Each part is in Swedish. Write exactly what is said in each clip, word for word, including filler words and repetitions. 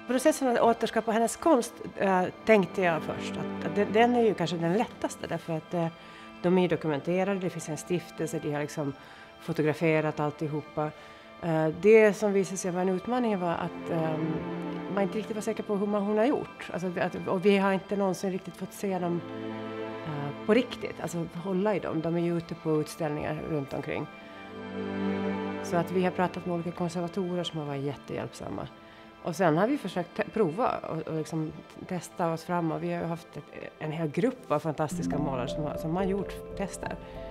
Processen att återskapa hennes konst äh, tänkte jag först att, att det, den är ju kanske den lättaste därför att äh, de är dokumenterade, det finns en stiftelse, de har liksom fotograferat alltihopa. Äh, det som visade sig vara en utmaning var att äh, man inte riktigt var säker på hur man hon har gjort. Alltså, att, och vi har inte någonsin riktigt fått se dem äh, på riktigt, alltså hålla i dem. De är ju ute på utställningar runt omkring. Så att vi har pratat med olika konservatorer som har varit jättehjälpsamma. Och sen har vi försökt te- prova och, och liksom testa oss fram. Och vi har haft ett, en hel grupp av fantastiska målare som har, som har gjort tester.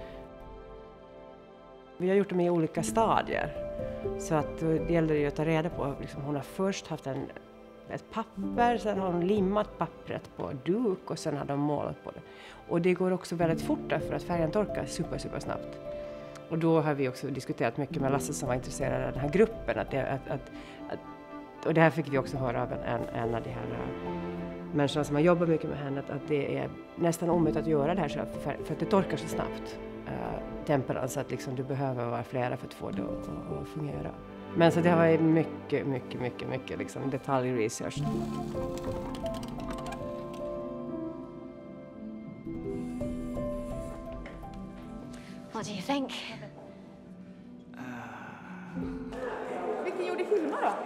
Vi har gjort dem i olika stadier. Så att det gäller ju att ta reda på. Liksom, hon har först haft en, ett papper, sen har hon limmat pappret på duk och sen har de målat på det. Och det går också väldigt fort för att färgen torkar super, super snabbt. Och då har vi också diskuterat mycket med Lasse som var intresserad av den här gruppen. Att det, att, att, att, och det här fick vi också höra av en, en, en av de här uh, människorna som har jobbat mycket med henne. Att, att det är nästan omöjligt att göra det här själv för, för att det torkar så snabbt. Uh, temperans, att liksom du behöver vara flera för att få det att, att, att fungera. Men så det har varit mycket, mycket, mycket, mycket liksom detaljresearch. What do you think? Vilken gjorde filmer då?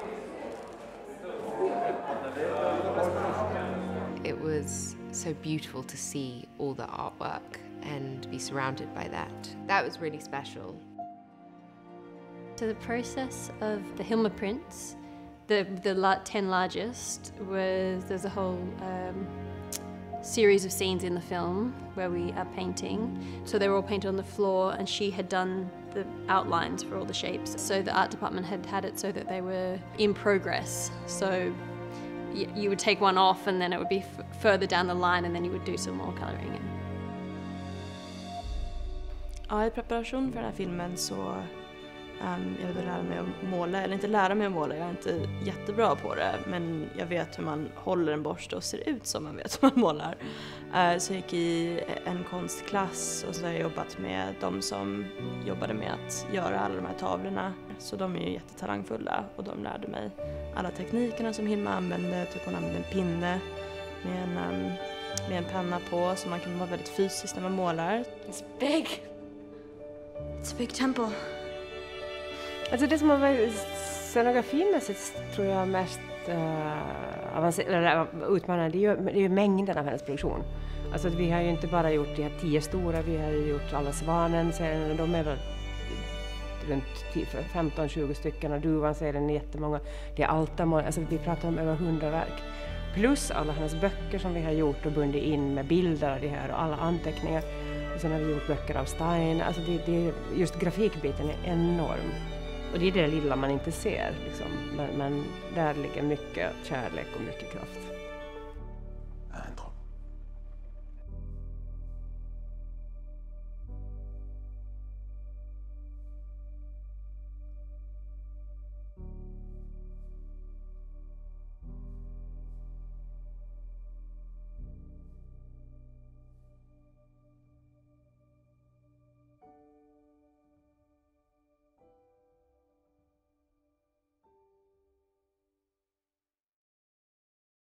It was so beautiful to see all the artwork and be surrounded by that. That was really special. So the process of the Hilma prints, the the la- ten largest, was there's a whole um, series of scenes in the film where we are painting. So they were all painted on the floor and she had done the outlines for all the shapes. So the art department had had it so that they were in progress. So y- you would take one off and then it would be f- further down the line and then you would do some more colouring. Ja, i preparation för den här filmen så um, jag vill lära mig att måla, eller inte lära mig att måla, jag är inte jättebra på det, men jag vet hur man håller en borste och ser ut som man vet hur man målar. Uh, så jag gick i en konstklass och så har jag jobbat med de som jobbade med att göra alla de här tavlorna. Så de är ju jättetalangfulla och de lärde mig alla teknikerna som Hilma använde. Typ hon använde en pinne med en, um, med en penna på, så man kan vara väldigt fysisk när man målar. It's big. It's a big temple. Alltså det som har varit scenografimässigt tror jag mest uh, avancerad, utmanande, det är ju, det är ju mängden av hennes produktion. Alltså att vi har ju inte bara gjort de här tio stora, vi har ju gjort alla Svanen-serien, de är väl runt femton tjugo stycken, och Duvan-serien är jättemånga. Det är Altamål, alltså vi pratar om över hundra verk. Plus alla hennes böcker som vi har gjort och bundit in med bilder av det här och alla anteckningar. Och sen har vi gjort böcker av Stein, alltså det, det, just grafikbiten är enorm. Och det är det lilla man inte ser, liksom. men, men där ligger mycket kärlek och mycket kraft.